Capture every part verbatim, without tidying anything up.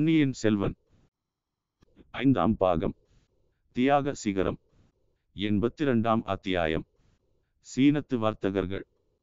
பொன்னியின் செல்வன் ஐந்தாம் பாகம் தியாக சிகரம் எண்பத்தி இரண்டாம் அத்தியாயம். சீனத்து வர்த்தகர்கள்.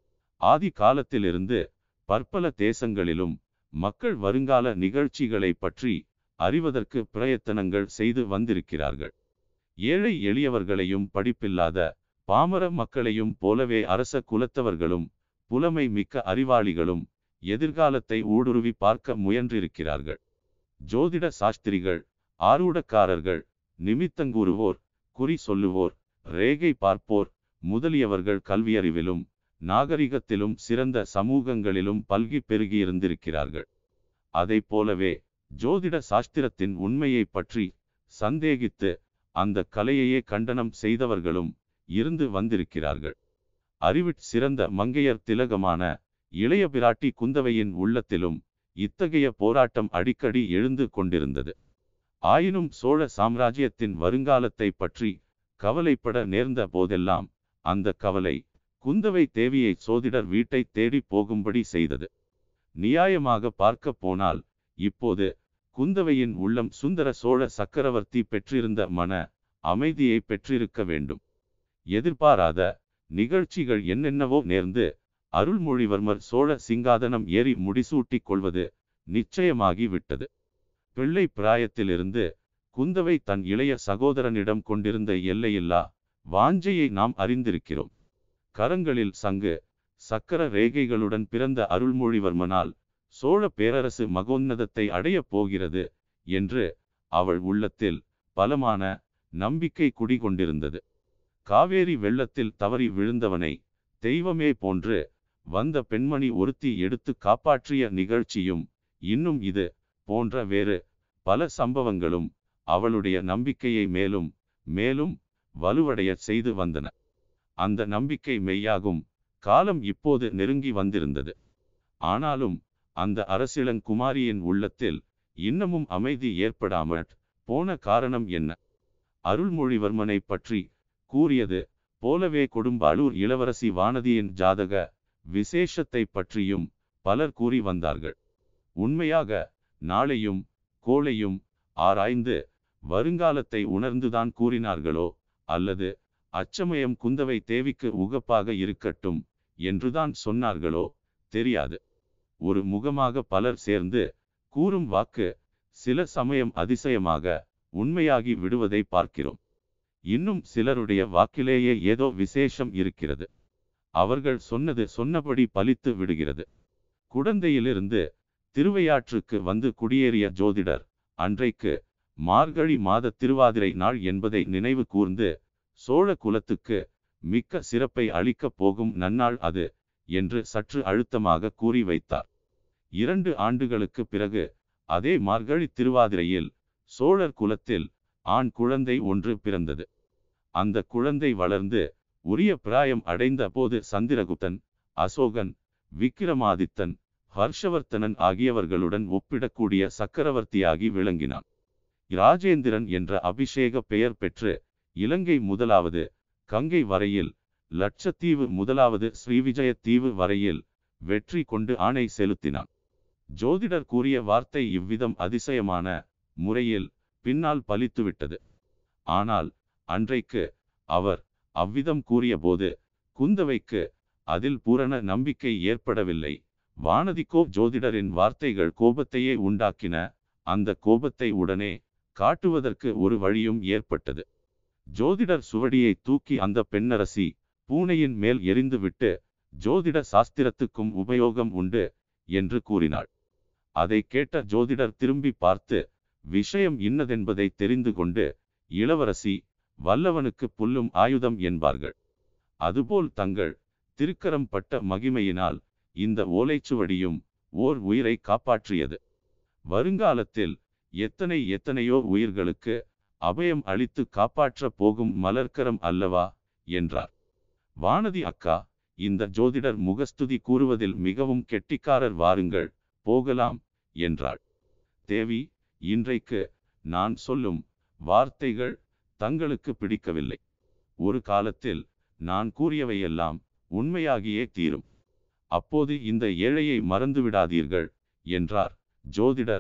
ஆதி காலத்திலிருந்து பற்பல தேசங்களிலும் மக்கள் வருங்கால நிகழ்ச்சிகளை பற்றி அறிவதற்கு பிரயத்தனங்கள் செய்து வந்திருக்கிறார்கள். ஏழை எளியவர்களையும் படிப்பில்லாத பாமர மக்களையும் போலவே அரச குலத்தவர்களும் புலமை மிக்க அறிவாளிகளும் எதிர்காலத்தை ஊடுருவி பார்க்க முயன்றிருக்கிறார்கள். ஜோதிட சாஸ்திரிகள், ஆரூடக்காரர்கள், நிமித்தங்கூறுவோர், குறி சொல்லுவோர், ரேகை பார்ப்போர் முதலியவர்கள் கல்வியறிவிலும் நாகரிகத்திலும் சிறந்த சமூகங்களிலும் பல்கி பெருகியிருந்திருக்கிறார்கள். அதை போலவே ஜோதிட சாஸ்திரத்தின் உண்மையை பற்றி சந்தேகித்து அந்த கலையையே கண்டனம் செய்தவர்களும் இருந்து வந்திருக்கிறார்கள். அறிவிற் சிறந்த மங்கையர் திலகமான இளைய பிராட்டி குந்தவையின் உள்ளத்திலும் இத்தகைய போராட்டம் அடிக்கடி எழுந்து கொண்டிருந்தது. ஆயினும் சோழ சாம்ராஜ்யத்தின் வருங்காலத்தை பற்றி கவலைப்பட நேர்ந்த போதெல்லாம் அந்த கவலை குந்தவை தேவியை சோதிடர் வீட்டை தேடி போகும்படி செய்தது. நியாயமாக பார்க்க போனால் இப்போது குந்தவையின் உள்ளம் சுந்தர சோழ சக்கரவர்த்தி பெற்றிருந்த மன அமைதியை பெற்றிருக்க வேண்டும். எதிர்பாராத நிகழ்ச்சிகள் என்னென்னவோ நேர்ந்து அருள்மொழிவர்மர் சோழ சிங்காதனம் ஏறி முடிசூட்டிக் கொள்வது நிச்சயமாகி விட்டது. பிள்ளை பிராயத்திலிருந்து குந்தவை தன் இளைய சகோதரனிடம் கொண்டிருந்த எல்லையில்லா வாஞ்சையை நாம் அறிந்திருக்கிறோம். கரங்களில் சங்கு சக்கர ரேகைகளுடன் பிறந்த அருள்மொழிவர்மனால் சோழ பேரரசு மகோன்னதத்தை அடையப் போகிறது என்று அவள் உள்ளத்தில் பலமான நம்பிக்கை குடிகொண்டிருந்தது. காவேரி வெள்ளத்தில் தவறி விழுந்தவனை தெய்வமே போன்று வந்த பெண்மணி ஒருத்தி எடுத்து காப்பாற்றிய நிகழ்ச்சியும் இன்னும் இது போன்ற வேறு பல சம்பவங்களும் அவளுடைய நம்பிக்கையை மேலும் மேலும் வலுவடைய செய்து வந்தன. அந்த நம்பிக்கை மெய்யாகும் காலம் இப்போது நெருங்கி வந்திருந்தது. ஆனாலும் அந்த அரசிளங்குமாரியின் உள்ளத்தில் இன்னமும் அமைதி ஏற்படாமற் போன காரணம் என்ன? அருள்மொழிவர்மனை பற்றி கூறியது போலவே கொடும்பாளூர் இளவரசி வானதியின் ஜாதக விசேஷத்தை பற்றியும் பலர் கூறி வந்தார்கள். உண்மையாக நாளையும் கோளையும் ஆராய்ந்து வருங்காலத்தை உணர்ந்துதான் கூறினார்களோ அல்லது அச்சமயம் குந்தவை தேவிக்கு உகப்பாக இருக்கட்டும் என்றுதான் சொன்னார்களோ தெரியாது. ஒரு முகமாக பலர் சேர்ந்து கூறும் வாக்கு சில சமயம் அதிசயமாக உண்மையாகி விடுவதை பார்க்கிறோம். இன்னும் சிலருடைய வாக்கிலேயே ஏதோ விசேஷம் இருக்கிறது. அவர்கள் சொன்னது சொன்னபடி பலித்து விடுகிறது. குடந்தையிலிருந்து திருவையாற்றுக்கு வந்து குடியேறிய ஜோதிடர் அன்றைக்கு மார்கழி மாத திருவாதிரை நாள் என்பதை நினைவு கூர்ந்து சோழ குலத்துக்கு மிக்க சிறப்பை அளிக்கப் போகும் நன்னாள் அது என்று சற்று அழுத்தமாக கூறி வைத்தார். இரண்டு ஆண்டுகளுக்கு பிறகு அதே மார்கழி திருவாதிரையில் சோழர் குலத்தில் ஆண் குழந்தை ஒன்று பிறந்தது. அந்த குழந்தை வளர்ந்து உரிய பிராயம் அடைந்த போது சந்திரகுப்தன், அசோகன், விக்கிரமாதித்தன், ஹர்ஷவர்த்தனன் ஆகியவர்களுடன் ஒப்பிடக்கூடிய சக்கரவர்த்தியாகி விளங்கினான். இராஜேந்திரன் என்ற அபிஷேக பெயர் பெற்று இலங்கை முதலாவது கங்கை வரையில், லட்சத்தீவு முதலாவது ஸ்ரீவிஜயத்தீவு வரையில் வெற்றி கொண்டு ஆணை செலுத்தினான். ஜோதிடர் கூறிய வார்த்தை இவ்விதம் அதிசயமான முறையில் பின்னால் பலித்துவிட்டது. ஆனால் அன்றைக்கு அவர் அவ்விதம் கூறிய போது குந்தவைக்கு அதில் பூரண நம்பிக்கை ஏற்படவில்லை. வானதிக்கோ ஜோதிடரின் வார்த்தைகள் கோபத்தையே உண்டாக்கின. அந்த கோபத்தை உடனே காட்டுவதற்கு ஒரு வழியும் ஏற்பட்டது. ஜோதிடர் சுவடியை தூக்கி அந்த பெண்ணரசி பூனையின் மேல் எறிந்துவிட்டு ஜோதிட சாஸ்திரத்துக்கும் உபயோகம் உண்டு என்று கூறினாள். அதை கேட்ட ஜோதிடர் திரும்பி பார்த்து விஷயம் இன்னதென்பதை தெரிந்து கொண்டு, இளவரசி வல்லவனுக்கு புல்லும் ஆயுதம் என்பார்கள். அதுபோல் தங்கள் திருக்கரம் பட்ட மகிமையினால் இந்த ஓலைச்சுவடியும் ஓர் உயிரை காப்பாற்றியது. வருங்காலத்தில் எத்தனை எத்தனையோ உயிர்களுக்கு அபயம் அளித்து காப்பாற்ற போகும் மலர்க்கரம் அல்லவா என்றார். வானதி அக்கா, இந்த ஜோதிடர் முகஸ்துதி கூறுவதில் மிகவும் கெட்டிக்காரர், வாருங்கள் போகலாம் என்றாள். தேவி, இன்றைக்கு நான் சொல்லும் வார்த்தைகள் தங்களுக்கு பிடிக்கவில்லை. ஒரு காலத்தில் நான் கூறியவையெல்லாம் உண்மையாகியே தீரும். அப்போது இந்த ஏழையை மறந்துவிடாதீர்கள் என்றார் ஜோதிடர்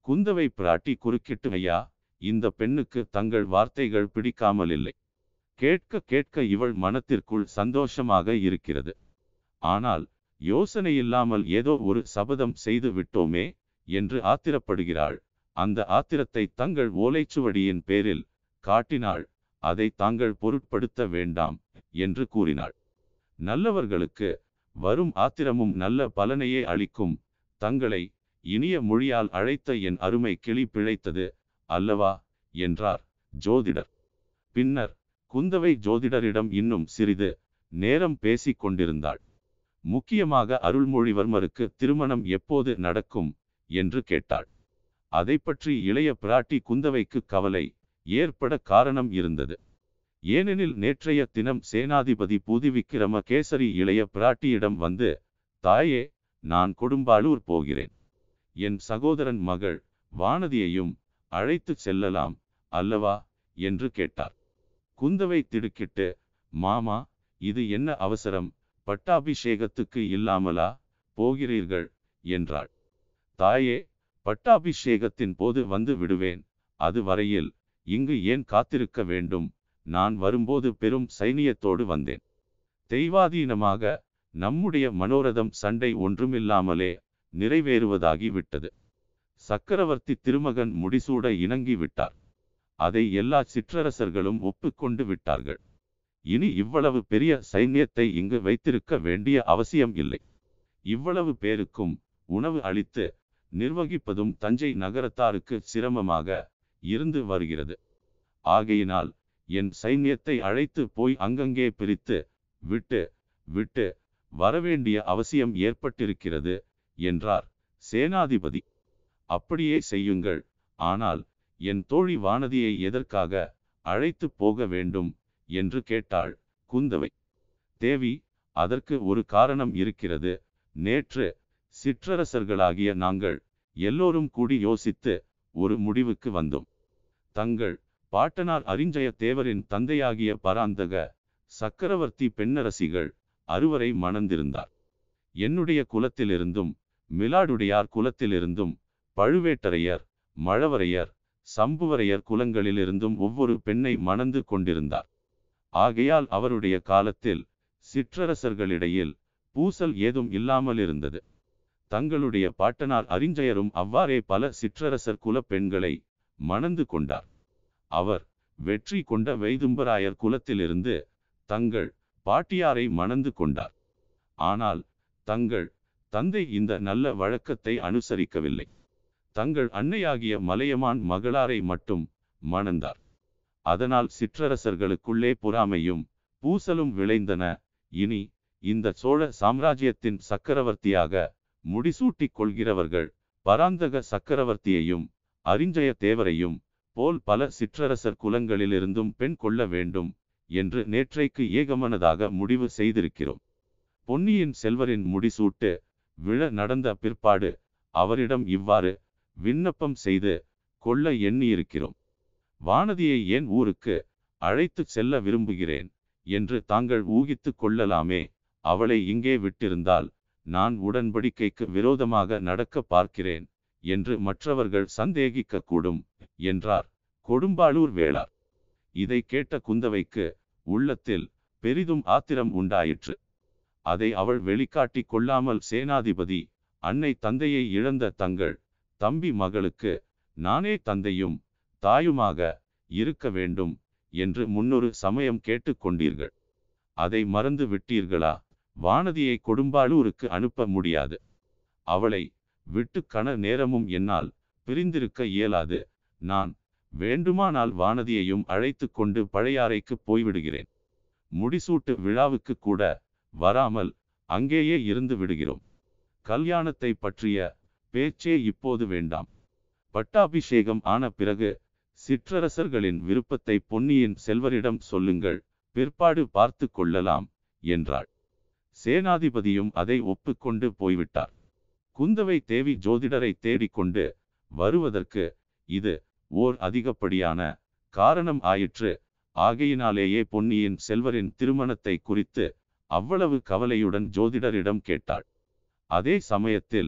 குந்தவை பிராட்டி குறுக்கிட்டு, ஐயா, இந்த பெண்ணுக்கு தங்கள் வார்த்தைகள் பிடிக்காமலில்லை. கேட்க கேட்க இவள் மனத்திற்குள் சந்தோஷமாக இருக்கிறது. ஆனால் யோசனையில்லாமல் ஏதோ ஒரு சபதம் செய்து விட்டோமே என்று ஆத்திரப்படுகிறாள். அந்த ஆத்திரத்தை தங்கள் ஓலைச்சுவடியின் பேரில் காட்டினாள். அதை தாங்கள் பொருட்படுத்த வேண்டாம் என்று கூறினாள். நல்லவர்களுக்கு வரும் ஆத்திரமும் நல்ல பலனையே அளிக்கும். தங்களை இனிய மொழியால் அழைத்த என் அருமை கிளி பிழைத்தது அல்லவா என்றார் ஜோதிடர். பின்னர் குந்தவை ஜோதிடரிடம் இன்னும் சிறிது நேரம் பேசிக் கொண்டிருந்தாள். முக்கியமாக அருள்மொழிவர்மருக்கு திருமணம் எப்போது நடக்கும் என்று கேட்டாள். அதை பற்றி இளைய பிராட்டி குந்தவைக்கு கவலை ஏற்பட காரணம் இருந்தது. ஏனெனில் நேற்றைய தினம் சேனாதிபதி பூதிவிக்கிரம கேசரி இளைய பிராட்டியிடம் வந்து, தாயே, நான் கொடும்பாளூர் போகிறேன். என் சகோதரன் மகள் வானதியையும் அழைத்து செல்லலாம் அல்லவா என்று கேட்டார். குந்தவை திடுக்கிட்டு, மாமா, இது என்ன அவசரம்? பட்டாபிஷேகத்துக்கு இல்லாமலா போகிறீர்கள் என்றாள். தாயே, பட்டாபிஷேகத்தின் போது வந்து விடுவேன். அது வரையில் இங்கு ஏன் காத்திருக்க வேண்டும்? நான் வரும்போது பெரும் சைனியத்தோடு வந்தேன். தெய்வாதீனமாக நம்முடைய மனோரதம் சண்டை ஒன்றுமில்லாமலே நிறைவேறுவதாகி விட்டது. சக்கரவர்த்தி திருமகன் முடிசூட இணங்கி விட்டார். அதை எல்லா சிற்றரசர்களும் ஒப்புக்கொண்டு விட்டார்கள். இனி இவ்வளவு பெரிய சைன்யத்தை இங்கு வைத்திருக்க வேண்டிய அவசியம் இல்லை. இவ்வளவு பேருக்கும் உணவு அளித்து நிர்வகிப்பதும் தஞ்சை நகரத்தாருக்கு சிரமமாக இருந்து வருகிறது. ஆகையினால் என் சைன்யத்தை அழைத்து போய் அங்கங்கே பிரித்து விட்டு விட்டு வரவேண்டிய அவசியம் ஏற்பட்டிருக்கிறது என்றார் சேனாதிபதி. அப்படியே செய்யுங்கள். ஆனால் என் தோழி வானதியை எதற்காக அழைத்து போக வேண்டும் என்று கேட்டாள் குந்தவை. தேவி, அதற்கு ஒரு காரணம் இருக்கிறது. நேற்று சிற்றரசர்களாகிய நாங்கள் எல்லோரும் கூடி யோசித்து ஒரு முடிவுக்கு வந்தோம். தங்கள் பாட்டனார் அரிஞ்சய தேவரின் தந்தையாகிய பராந்தக சக்கரவர்த்தி பெண்ணரசிகள் அறுவரை மணந்திருந்தார். என்னுடைய குலத்திலிருந்தும் மிலாடுடையார் குலத்திலிருந்தும் பழுவேட்டரையர், மழவரையர், சம்புவரையர் குலங்களிலிருந்தும் ஒவ்வொரு பெண்ணை மணந்து கொண்டிருந்தார். ஆகையால் அவருடைய காலத்தில் சிற்றரசர்களிடையில் பூசல் ஏதும் இல்லாமல் இருந்தது. தங்களுடைய பாட்டனார் அரிஞ்சயரும் அவ்வாறே பல சிற்றரசர் குல பெண்களை மணந்து கொண்டார். அவர் வெற்றி கொண்ட வைதும்பராயர் குலத்திலிருந்து தங்கள் பாட்டியாரை மணந்து கொண்டார். ஆனால் தங்கள் தந்தை இந்த நல்ல வழக்கத்தை அனுசரிக்கவில்லை. தங்கள் அன்னையாகிய மலையமான் மகளாரை மட்டும் மணந்தார். அதனால் சிற்றரசர்களுக்குள்ளே பொறாமையும் பூசலும் விளைந்தன. இனி இந்த சோழ சாம்ராஜ்யத்தின் சக்கரவர்த்தியாக முடிசூட்டிக் கொள்கிறவர்கள் பராந்தக சக்கரவர்த்தியையும் அரிஞ்சய தேவரையும் போல் பல சிற்றரசர் குலங்களிலிருந்தும் பெண் கொள்ள வேண்டும் என்று நேற்றைக்கு ஏகமனதாக முடிவு செய்திருக்கிறோம். பொன்னியின் செல்வரின் முடிசூட்டு விழ நடந்த பிற்பாடு அவரிடம் இவ்வாறு விண்ணப்பம் செய்து கொள்ள எண்ணியிருக்கிறோம். வானதியை ஏன் ஊருக்கு அழைத்து செல்ல விரும்புகிறேன் என்று தாங்கள் ஊகித்து கொள்ளலாமே. அவளை இங்கே விட்டிருந்தால் நான் உடன்படிக்கைக்கு விரோதமாக நடக்க பார்க்கிறேன் என்று மற்றவர்கள் சந்தேகிக்கக்கூடும் என்றார் கொடும்பாளூர் வேளார். இதை கேட்ட குந்தவைக்கு உள்ளத்தில் பெரிதும் ஆத்திரம் உண்டாயிற்று. அதை அவள் வெளிக்காட்டி கொள்ளாமல், சேனாதிபதி அன்னை தந்தையை இழந்த தங்கள் தம்பி மகளுக்கு நானே தந்தையும் தாயுமாக இருக்க வேண்டும் என்று முன்னொரு சமயம் கேட்டு கொண்டீர்கள். அதை மறந்து விட்டீர்களா? வானதியை கொடும்பாளூருக்கு அனுப்ப முடியாது. அவளை விட்டு கண நேரமும் என்னால் பிரிந்திருக்க இயலாது. நான் வேண்டுமானால் வானதியையும் அழைத்து கொண்டு பழையாறைக்கு போய்விடுகிறேன். முடிசூட்டு விழாவுக்கு கூட வராமல் அங்கேயே இருந்து விடுகிறோம். கல்யாணத்தை பற்றிய பேச்சே இப்போது வேண்டாம். பட்டாபிஷேகம் ஆன பிறகு சிற்றரசர்களின் விருப்பத்தை பொன்னியின் செல்வரிடம் சொல்லுங்கள், பிற்பாடு பார்த்து கொள்ளலாம் என்றாள். சேனாதிபதியும் அதை ஒப்புக்கொண்டு போய்விட்டார். குந்தவை தேவி ஜோதிடரை தேடிக்கொண்டு வருவதற்கு இது ஓர் அதிகப்படியான காரணம் ஆயிற்று. ஆகையினாலேயே பொன்னியின் செல்வரின் திருமணத்தை குறித்து அவ்வளவு கவலையுடன் ஜோதிடரிடம் கேட்டாள். அதே சமயத்தில்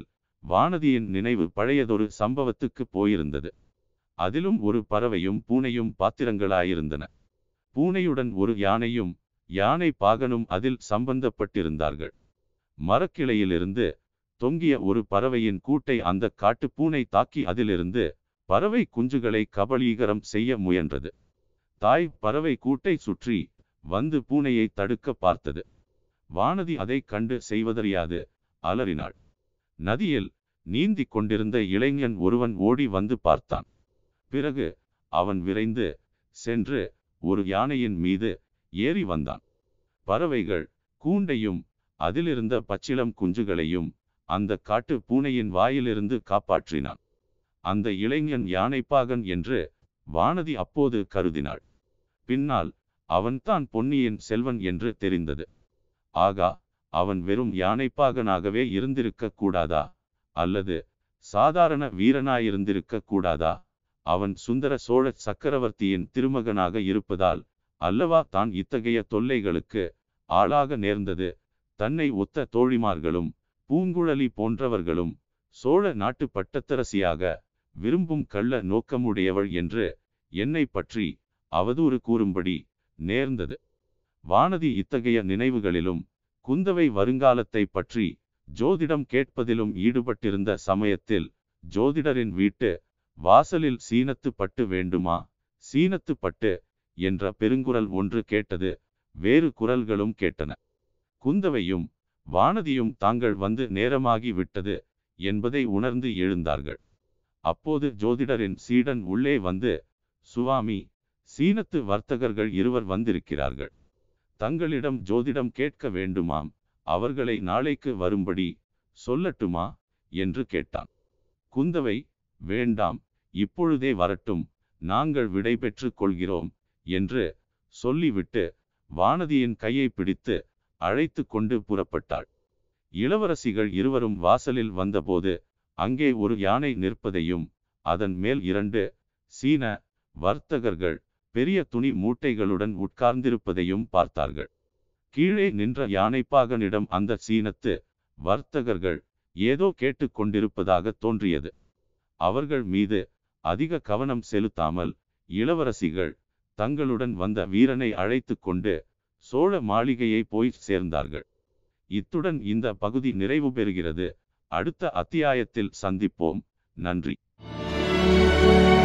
வானதியின் நினைவு பழையதொரு சம்பவத்துக்கு போயிருந்தது. அதிலும் ஒரு பறவையும் பூனையும் பாத்திரங்களாயிருந்தன. பூனையுடன் ஒரு யானையும் யானை பாகனும் அதில் சம்பந்தப்பட்டிருந்தார்கள். மரக்கிளையிலிருந்து தொங்கிய ஒரு பறவையின் கூட்டை அந்த காட்டு பூனை தாக்கி அதிலிருந்து பறவை குஞ்சுகளை கபளீகரம் செய்ய முயன்றது. தாய் பறவை கூட்டை சுற்றி வந்து பூனையை தடுக்க பார்த்தது. வானதி அதை கண்டு செய்வதறியாது அலறினாள். நதியில் நீந்தி கொண்டிருந்த இளைஞன் ஒருவன் ஓடி வந்து பார்த்தான். பிறகு அவன் விரைந்து சென்று ஒரு யானையின் மீது ஏறி வந்தான். பறவைகள் கூண்டையும் அதிலிருந்த பச்சிளம் குஞ்சுகளையும் அந்த காட்டு பூனையின் வாயிலிருந்து காப்பாற்றினான். அந்த இளைஞன் யானைப்பாகன் என்று வானதி அப்போது கருதினாள். பின்னால் அவன்தான் பொன்னியின் செல்வன் என்று தெரிந்தது. ஆகா, அவன் வெறும் யானைப்பாகனாகவே இருந்திருக்க கூடாதா? அல்லது சாதாரண வீரனாயிருந்திருக்க கூடாதா? அவன் சுந்தர சோழ சக்கரவர்த்தியின் திருமகனாக இருப்பதால் அல்லவா தான் இத்தகைய தொல்லைகளுக்கு ஆளாக நேர்ந்தது. தன்னை ஒத்த தோழிமார்களும் பூங்குழலி போன்றவர்களும் சோழ நாட்டு பட்டத்தரசியாக விரும்பும் கள்ள நோக்கமுடையவள் என்று என்னை பற்றி அவதூறு கூறும்படி நேர்ந்தது. வானதி இத்தகைய நினைவுகளிலும் குந்தவை வருங்காலத்தை பற்றி ஜோதிடம் கேட்பதிலும் ஈடுபட்டிருந்த சமயத்தில் ஜோதிடரின் வீட்டு வாசலில் சீனத்து பட்டு வேண்டுமா, சீனத்து பட்டு என்ற பெருங்குரல் ஒன்று கேட்டது. வேறு குரல்களும் கேட்டன. குந்தவையும் வானதியும் தாங்கள் வந்து நேரமாகி விட்டது என்பதை உணர்ந்து எழுந்தார்கள். அப்போது ஜோதிடரின் சீடன் உள்ளே வந்து, சுவாமி, சீனத்து வர்த்தகர்கள் இருவர் வந்திருக்கிறார்கள். தங்களிடம் ஜோதிடம் கேட்க வேண்டுமாம். அவர்களை நாளைக்கு வரும்படி சொல்லட்டுமா என்று கேட்டான். குந்தவை, வேண்டாம், இப்பொழுதே வரட்டும், நாங்கள் விடை பெற்று கொள்கிறோம் என்று சொல்லிவிட்டு வானதியின் கையை பிடித்து அழைத்து கொண்டு புறப்பட்டாள். இளவரசிகள் இருவரும் வாசலில் வந்தபோது அங்கே ஒரு யானை நிற்பதையும் அதன் மேல் இரண்டு சீன வர்த்தகர்கள் பெரிய துணி மூட்டைகளுடன் உட்கார்ந்திருப்பதையும் பார்த்தார்கள். கீழே நின்ற யானைப்பாகனிடம் அந்த சீனத்து வர்த்தகர்கள் ஏதோ கேட்டு கொண்டிருப்பதாக தோன்றியது. அவர்கள் மீது அதிக கவனம் செலுத்தாமல் இளவரசிகள் தங்களுடன் வந்த வீரனை அழைத்து கொண்டு சோழ மாளிகையை போய் சேர்ந்தார்கள். இத்துடன் இந்த பகுதி நிறைவு பெறுகிறது. அடுத்த அத்தியாயத்தில் சந்திப்போம். நன்றி.